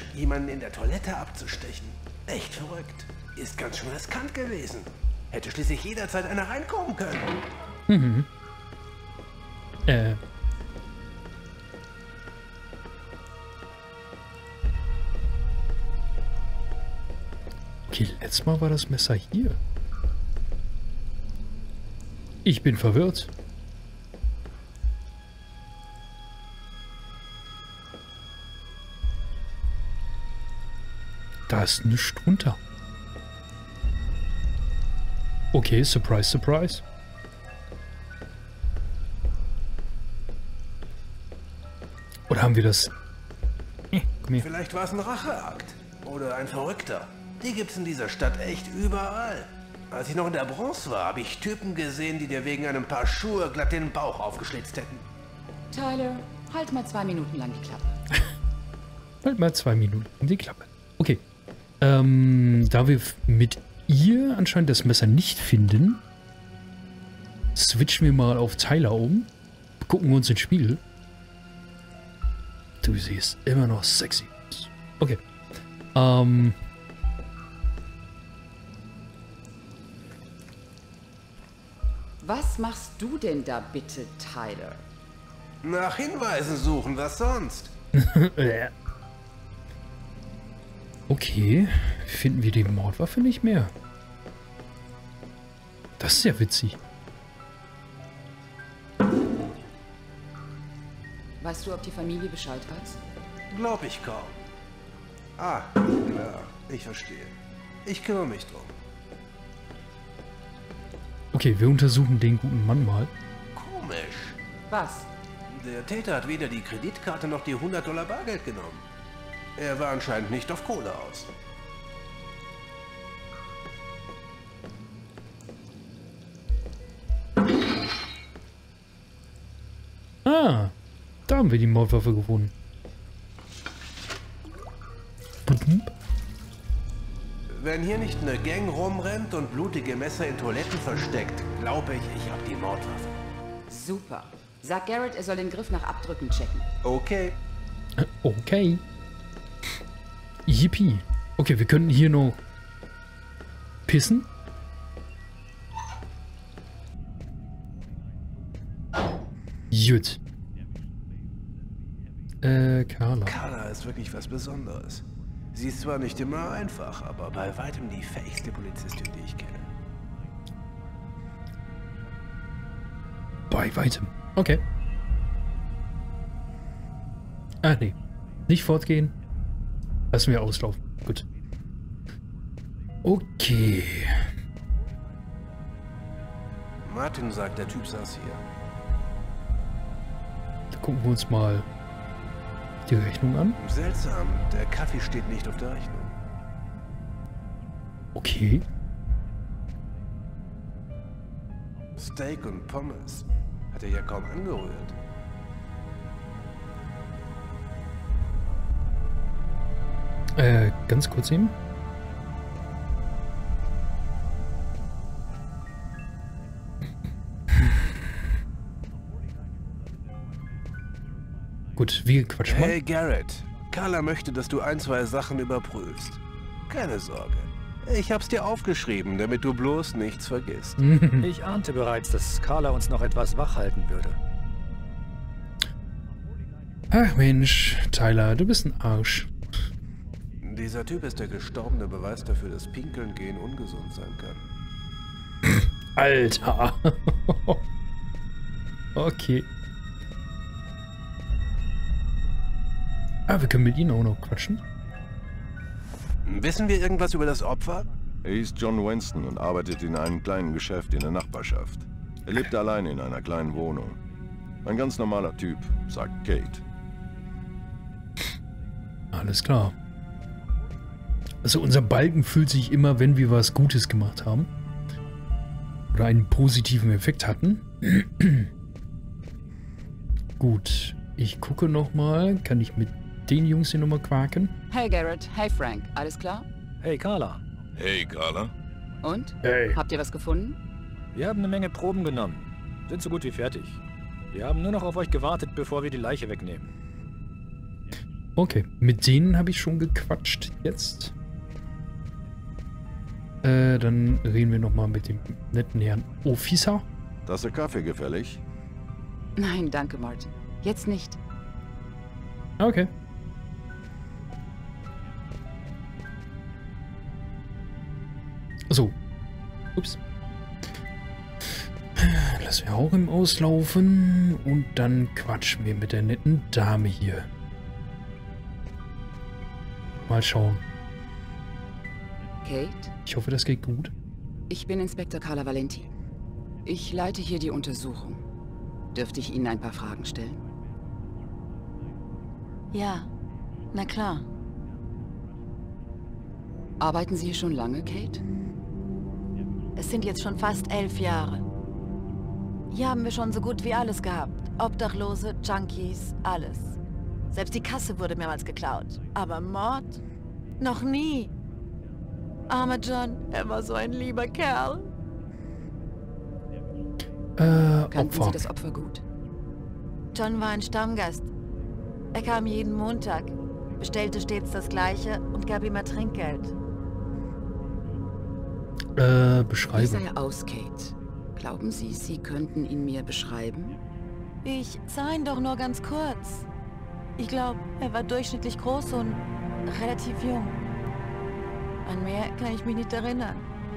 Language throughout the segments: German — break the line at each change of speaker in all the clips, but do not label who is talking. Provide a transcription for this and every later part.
Mensch, jemanden in der Toilette abzustechen. Echt verrückt. Ist ganz schön riskant gewesen. Hätte schließlich jederzeit einer reinkommen können.
Mhm. Okay, letztes Mal war das Messer hier. Ich bin verwirrt. Da ist nichts drunter. Okay, surprise, surprise. Oder haben wir das... komm her.
Vielleicht war es ein Racheakt. Oder ein Verrückter. Die gibt's in dieser Stadt echt überall. Als ich noch in der Bronze war, habe ich Typen gesehen, die dir wegen einem Paar Schuhe glatt den Bauch aufgeschlitzt hätten.
Tyler, halt mal 2 Minuten lang die Klappe.
Halt mal 2 Minuten die Klappe. Okay. Da wir mit ihr anscheinend das Messer nicht finden, switchen wir mal auf Tyler um. Gucken wir uns den Spiegel. Du siehst immer noch sexy aus. Okay.
Was machst du denn da bitte, Tyler?
Nach Hinweisen suchen, was sonst?
Okay. Finden wir die Mordwaffe nicht mehr. Das ist ja witzig.
Weißt du, ob die Familie Bescheid weiß?
Glaub ich kaum. Ah, klar, ich verstehe. Ich kümmere mich drum.
Okay, wir untersuchen den guten Mann mal.
Komisch.
Was?
Der Täter hat weder die Kreditkarte noch die $100 Bargeld genommen. Er war anscheinend nicht auf Kohle aus.
Ah, da haben wir die Mordwaffe gefunden.
Wenn hier nicht eine Gang rumrennt und blutige Messer in Toiletten versteckt, glaube ich, ich habe die Mordwaffe.
Super. Sag Garrett, er soll den Griff nach Abdrücken checken.
Okay.
Okay. Yippie. Okay, wir könnten hier noch pissen. Gut. Carla.
Carla ist wirklich was Besonderes. Sie ist zwar nicht immer einfach, aber bei weitem die fähigste Polizistin, die ich kenne.
Bei weitem. Okay. Ah, nee. Nicht fortgehen. Lassen wir auslaufen. Gut. Okay.
Martin sagt, der Typ saß hier.
Da gucken wir uns mal die Rechnung an.
Seltsam, der Kaffee steht nicht auf der Rechnung.
Okay.
Steak und Pommes hat er ja kaum angerührt.
Ganz kurz eben. Gut, wir quatschen mal.
Hey Garrett, Carla möchte, dass du 1, 2 Sachen überprüfst. Keine Sorge. Ich hab's dir aufgeschrieben, damit du bloß nichts vergisst.
Ich ahnte bereits, dass Carla uns noch etwas wachhalten würde.
Ach Mensch, Tyler, du bist ein Arsch.
Dieser Typ ist der gestorbene Beweis dafür, dass Pinkeln gehen ungesund sein kann.
Alter. Okay. Ah, wir können mit ihnen auch noch quatschen.
Wissen wir irgendwas über das Opfer?
Er hieß John Winston und arbeitet in einem kleinen Geschäft in der Nachbarschaft. Er lebt allein in einer kleinen Wohnung. Ein ganz normaler Typ, sagt Kate.
Alles klar. Also unser Balken füllt sich immer, wenn wir was Gutes gemacht haben. Oder einen positiven Effekt hatten. Gut. Ich gucke nochmal. Kann ich mit den Jungs hier nochmal quaken?
Hey Garrett, hey Frank, alles klar?
Hey Carla,
Hey, Carla.
Und?
Hey.
Habt ihr was gefunden?
wir haben eine Menge Proben genommen. Sind so gut wie fertig. Wir haben nur noch auf euch gewartet, bevor wir die Leiche wegnehmen.
Okay, mit denen habe ich schon gequatscht jetzt. Dann reden wir nochmal mit dem netten Herrn Officer.
Tasse Kaffee gefällig?
Nein, danke, Martin. Jetzt nicht.
Okay. So. Ups. Lassen wir auch im Auslaufen und dann quatschen wir mit der netten Dame hier. Mal schauen.
Kate?
Ich hoffe, das geht gut.
Ich bin Inspektor Carla Valenti. Ich leite hier die Untersuchung. Dürfte ich Ihnen ein paar Fragen stellen?
Ja, na klar.
Arbeiten Sie hier schon lange, Kate?
Es sind jetzt schon fast 11 Jahre. Hier haben wir schon so gut wie alles gehabt. Obdachlose, Junkies, alles. Selbst die Kasse wurde mehrmals geklaut. Aber Mord? Noch nie. Armer John, er war so ein lieber Kerl.
Kannten
Opfer.
Sie das Opfer gut?
John war ein Stammgast. Er kam jeden Montag, bestellte stets das Gleiche und gab ihm Trinkgeld.
Wie
Beschreibung.
sah er aus, Kate? Glauben Sie, Sie könnten ihn mir beschreiben?
Ich sah ihn doch nur ganz kurz. Ich glaube, er war durchschnittlich groß und relativ jung. An mehr kann ich mich nicht erinnern.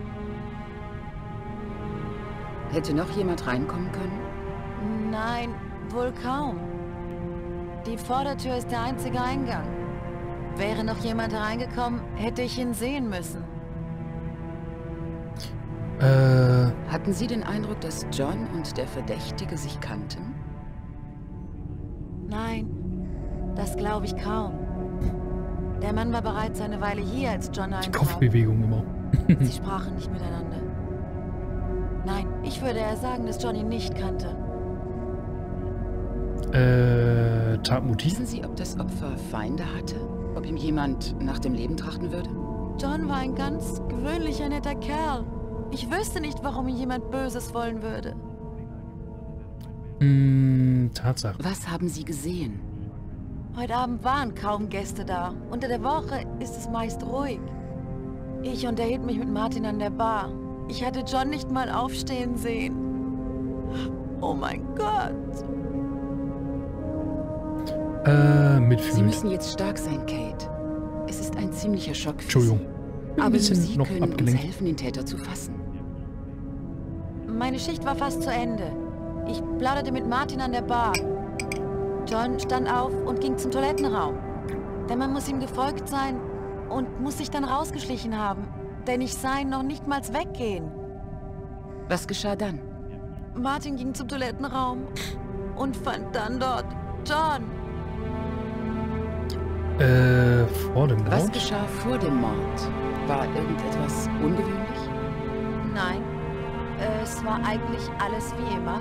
Hätte noch jemand reinkommen können?
Nein, wohl kaum. Die Vordertür ist der einzige Eingang. Wäre noch jemand reingekommen, hätte ich ihn sehen müssen.
Hatten Sie den Eindruck, dass John und der Verdächtige sich kannten?
Nein, das glaube ich kaum. Der Mann war bereits eine Weile hier, als John
Die
eintraf.
Kopfbewegung immer.
Sie sprachen nicht miteinander. Nein, ich würde eher sagen, dass John ihn nicht kannte.
Tatmotiv?
Wissen Sie, ob das Opfer Feinde hatte? Ob ihm jemand nach dem Leben trachten würde?
John war ein ganz gewöhnlicher, netter Kerl. Ich wüsste nicht, warum ihn jemand Böses wollen würde.
Tatsache.
Was haben Sie gesehen?
Heute Abend waren kaum Gäste da. Unter der Woche ist es meist ruhig. Ich unterhielt mich mit Martin an der Bar. Ich hatte John nicht mal aufstehen sehen. Oh mein Gott.
Sie
Mitfühlend.
müssen jetzt stark sein, Kate. Es ist ein ziemlicher Schock für
Entschuldigung.
Sie.
Ein
Aber nur
bisschen
Sie
noch
können uns
abgelenkt.
helfen, den Täter zu fassen.
Meine Schicht war fast zu Ende. Ich plauderte mit Martin an der Bar. John stand auf und ging zum Toilettenraum. Der Mann muss ihm gefolgt sein und muss sich dann rausgeschlichen haben. Denn ich sah ihn noch nicht mal weggehen.
Was geschah dann?
Martin ging zum Toilettenraum und fand dann dort John.
Vor dem
Was
Mord?
geschah vor dem Mord? War irgendetwas ungewöhnlich?
Nein, es war eigentlich alles wie immer.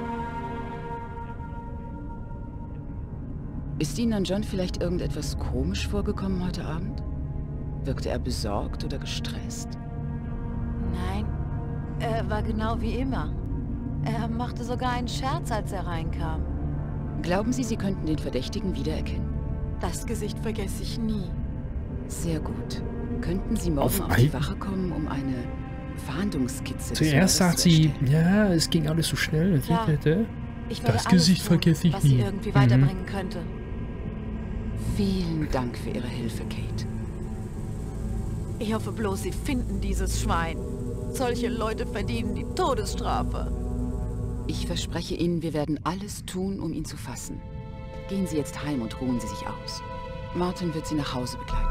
Ist Ihnen an John vielleicht irgendetwas komisch vorgekommen heute Abend? Wirkte er besorgt oder gestresst?
Nein, er war genau wie immer. Er machte sogar einen Scherz, als er reinkam.
Glauben Sie, Sie könnten den Verdächtigen wiedererkennen?
Das Gesicht vergesse ich nie.
Sehr gut. Könnten Sie morgen
Auf
auf die
ein-
Wache kommen, um eine Fahndungskizze des
Zuerst
Mordes
sagt
zu
sie,
erstellen?
ja, es ging alles so schnell.
Klar. Ich würde
Das
alles
Gesicht
tun,
vergesse ich
was sie
nie.
irgendwie
Mhm.
weiterbringen könnte.
Vielen Dank für Ihre Hilfe, Kate.
Ich hoffe bloß, sie finden dieses Schwein. Solche Leute verdienen die Todesstrafe.
Ich verspreche Ihnen, wir werden alles tun, um ihn zu fassen. Gehen Sie jetzt heim und ruhen Sie sich aus. Martin wird Sie nach Hause begleiten.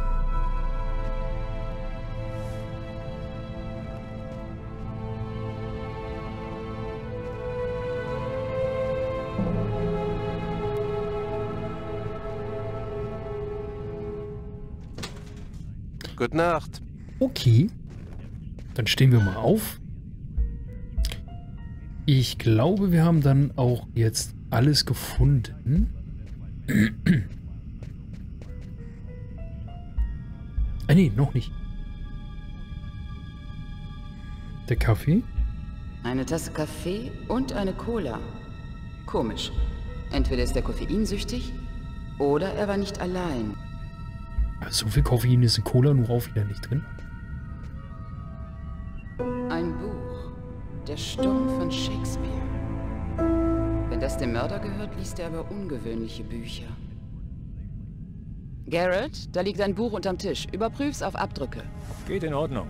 Gute Nacht.
Okay. Dann stehen wir mal auf. Ich glaube, wir haben dann auch jetzt alles gefunden. Nee, noch nicht. Der Kaffee?
Eine Tasse Kaffee und eine Cola. Komisch. Entweder ist er koffeinsüchtig oder er war nicht allein.
So viel Koffein ist in Cola nur auch wieder nicht drin.
Ein Buch. Der Sturm von Shakespeare. Wenn das dem Mörder gehört, liest er aber ungewöhnliche Bücher. Garrett, da liegt ein Buch unterm Tisch. Überprüf's auf Abdrücke.
Geht in Ordnung.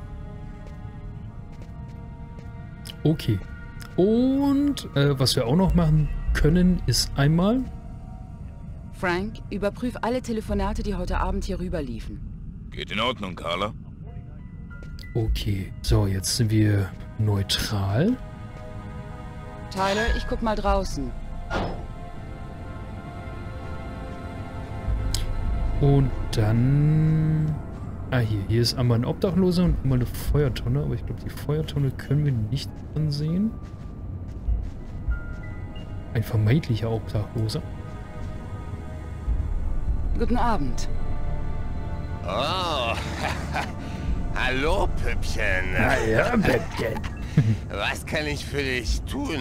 Okay. Und was wir auch noch machen können, ist einmal...
Frank, überprüf alle Telefonate, die heute Abend hier rüber liefen.
Geht in Ordnung, Carla.
Okay, so, jetzt sind wir neutral.
Tyler, ich guck mal draußen.
Und dann... Ah, hier ist einmal ein Obdachloser und einmal eine Feuertonne. Aber ich glaube, die Feuertonne können wir nicht ansehen. Ein vermeintlicher Obdachloser.
Guten Abend.
Oh, hallo Püppchen.
Ja, Püppchen.
Was kann ich für dich tun?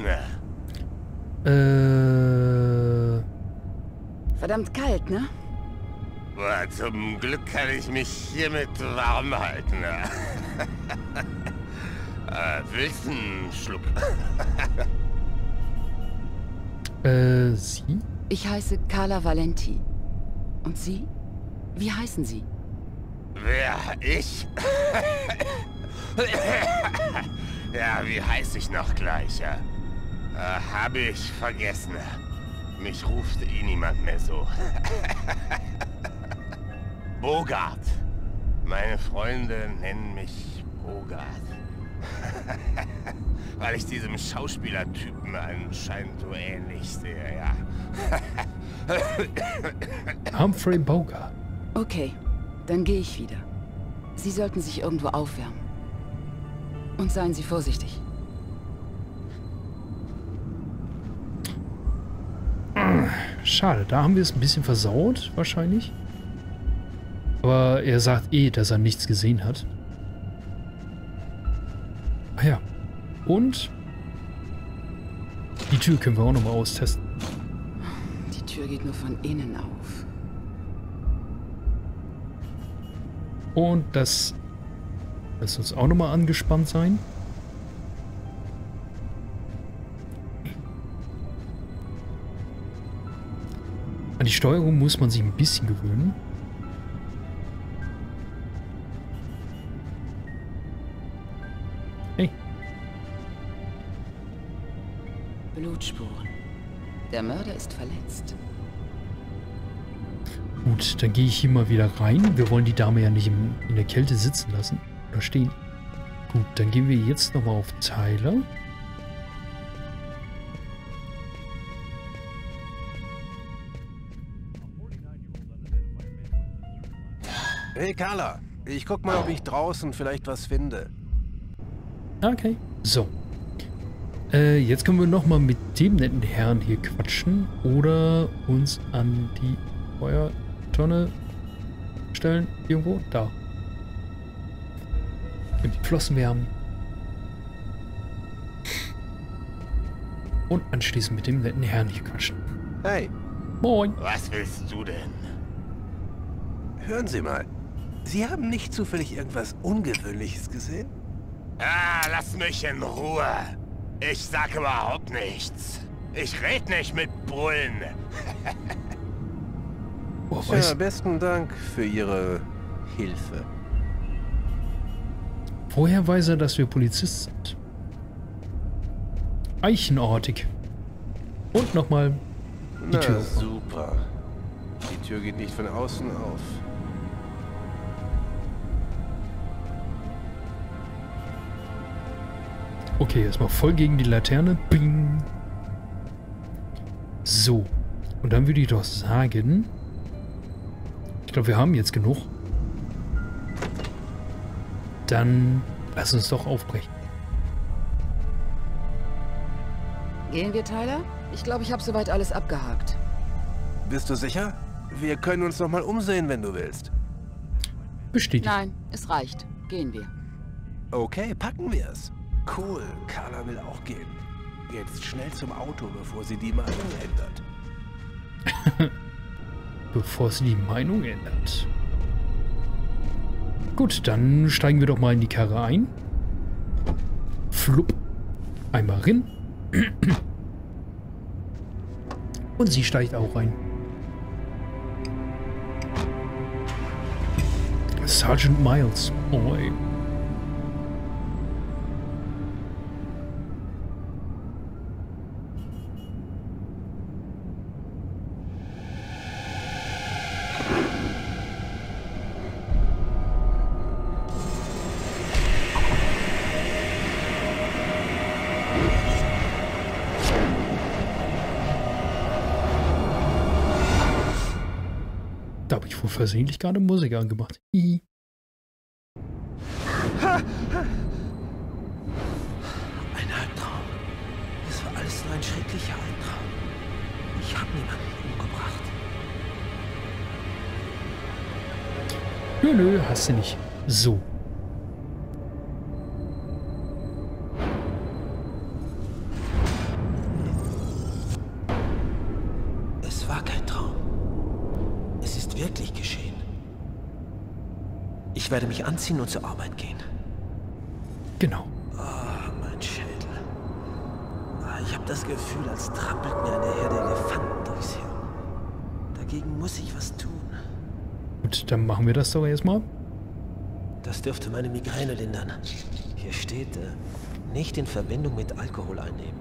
Verdammt kalt, ne?
Boah, zum Glück kann ich mich hiermit warm halten. Willst du einen Schluck?
Sie?
Ich heiße Carla Valenti. Und Sie? Wie heißen Sie?
Wer? Ich? Ja, wie heiß ich noch gleich? Habe ich vergessen. Mich ruft niemand mehr so. Bogart. Meine Freunde nennen mich Bogart. Weil ich diesem Schauspielertypen anscheinend so ähnlich sehe, ja.
Humphrey Bogart.
Okay, dann gehe ich wieder. Sie sollten sich irgendwo aufwärmen. Und seien Sie vorsichtig.
Schade, da haben wir es ein bisschen versaut, wahrscheinlich. Aber er sagt eh, dass er nichts gesehen hat. Ah ja. Und die Tür können wir auch nochmal austesten.
Die Tür geht nur von innen auf.
Und das lässt uns auch nochmal angespannt sein. An die Steuerung muss man sich ein bisschen gewöhnen. Hey.
Blutspuren. Der Mörder ist verletzt.
Gut, dann gehe ich hier mal wieder rein. Wir wollen die Dame ja nicht in der Kälte sitzen lassen. Oder stehen. Gut, dann gehen wir jetzt nochmal auf Tyler.
Hey Carla, ich guck mal, ob ich draußen vielleicht was finde.
Okay. So. Jetzt können wir nochmal mit dem netten Herrn hier quatschen. Oder uns an die Feuertonne stellen. Irgendwo. Da. Und die Flossen wärmen. Und anschließend mit dem netten Herrn hier quatschen.
Hey,
Moin.
Was willst du denn?
hören Sie mal. Sie haben nicht zufällig irgendwas Ungewöhnliches gesehen?
Ah, lass mich in Ruhe. Ich sag überhaupt nichts. Ich red nicht mit Bullen.
Oh,
Ja, besten Dank für Ihre Hilfe.
woher weiß er, dass wir Polizist sind? Eichenartig. Und nochmal die Tür.
Super. Die Tür geht nicht von außen auf.
Okay, erstmal voll gegen die Laterne. Bing. So. Und dann würde ich doch sagen... Ich glaube, wir haben jetzt genug. Dann lass uns doch aufbrechen.
Gehen wir, Tyler? Ich glaube, ich habe soweit alles abgehakt.
Bist du sicher? Wir können uns noch mal umsehen, wenn du willst.
Bestätigt.
Nein, es reicht. Gehen wir.
Okay, packen wir es. Cool, Carla will auch gehen. Jetzt schnell zum Auto, bevor sie die Meinung ändert.
Bevor sie die Meinung ändert. Gut, dann steigen wir doch mal in die Karre ein. Flupp. Einmal rein. Und sie steigt auch rein. Sergeant Miles. Oh, ey. Da habe ich wohl versehentlich gerade Musik angemacht. Ein
Albtraum. Das war alles nur ein schrecklicher Albtraum. Ich habe niemanden umgebracht.
Nö, hast du nicht. So.
Es war kein Traum. Es ist wirklich geschehen. Ich werde mich anziehen und zur Arbeit gehen.
Genau.
Oh, mein Schädel. Ich habe das Gefühl, als trampelt mir eine Herde Elefanten durchs Hirn. Dagegen muss ich was tun.
Gut, dann machen wir das doch erstmal.
Das dürfte meine Migräne lindern. Hier steht, nicht in Verbindung mit Alkohol einnehmen.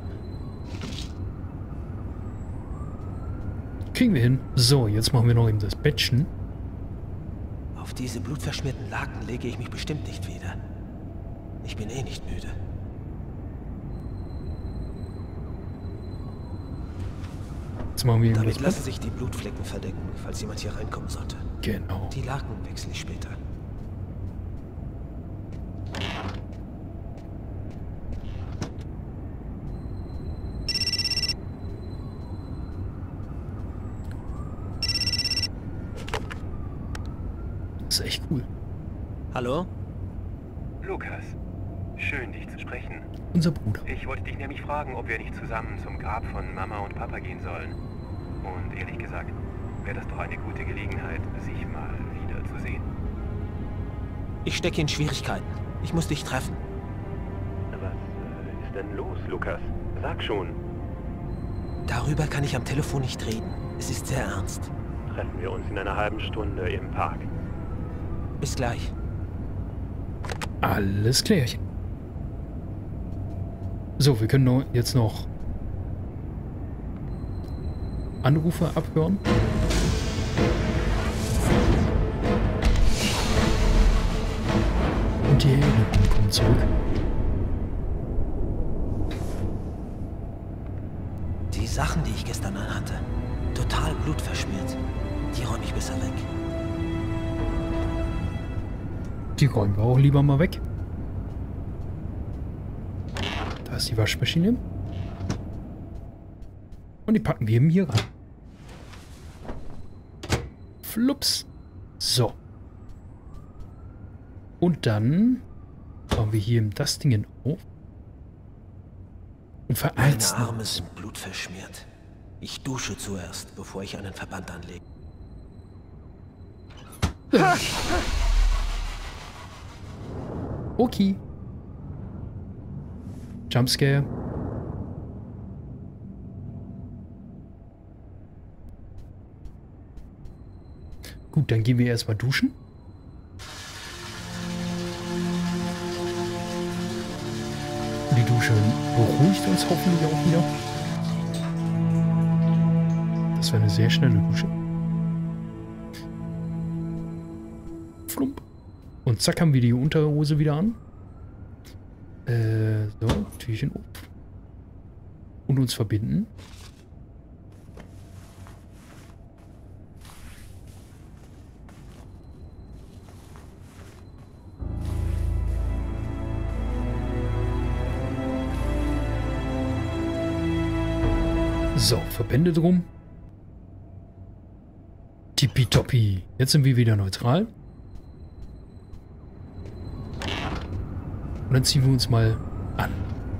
Kriegen wir hin. So, jetzt machen wir noch eben das Bettchen.
Auf diese blutverschmierten Laken lege ich mich bestimmt nicht wieder. Ich bin eh nicht müde.
Jetzt machen wir eben
Damit
das
lassen
Bett.
sich die Blutflecken verdecken, falls jemand hier reinkommen sollte.
Genau.
Die Laken wechsle ich später.
Das ist echt cool.
Hallo?
Lukas, schön dich zu sprechen.
Unser Bruder.
Ich wollte dich nämlich fragen, ob wir nicht zusammen zum Grab von Mama und Papa gehen sollen. Und ehrlich gesagt, wäre das doch eine gute Gelegenheit, sich mal wieder zu sehen.
Ich stecke in Schwierigkeiten. Ich muss dich treffen.
Was ist denn los, Lukas? Sag schon.
Darüber kann ich am Telefon nicht reden. Es ist sehr ernst.
Treffen wir uns in einer halben Stunde im Park.
Bis gleich.
Alles klärchen. So, wir können jetzt noch Anrufe abhören. Und die Erinnerungen kommen zurück.
Die Sachen, die ich gestern anhatte, total blutverschmiert. Die räume ich besser weg.
Die räumen wir auch lieber mal weg. Da ist die Waschmaschine. Und die packen wir eben hier rein. Flups. So. Und dann bauen wir hier das Ding auf. Und
Meine
vereizen.
Arme sind blutverschmiert. Ich dusche zuerst, bevor ich einen Verband anlege.
Okay. Jumpscare. Gut, dann gehen wir erstmal duschen. Die Dusche beruhigt uns hoffentlich auch wieder. Das wäre eine sehr schnelle Dusche. Flump. Und zack, haben wir die Unterhose wieder an. So, Türchen auf. Und uns verbinden. So, Verbände drum. Tippitoppi. Jetzt sind wir wieder neutral. Und dann ziehen wir uns mal an.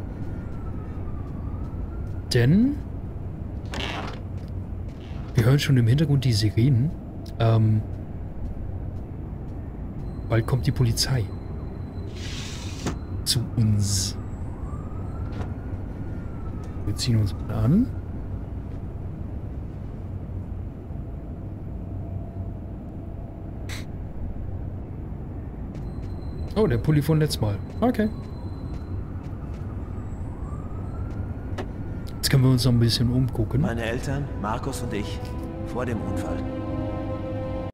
Denn wir hören schon im Hintergrund die Sirenen. Bald kommt die Polizei. Zu uns. Wir ziehen uns mal an. Oh, der Pulli von letztes Mal. Okay. Jetzt können wir uns noch ein bisschen umgucken.
Meine Eltern, Markus und ich, vor dem Unfall.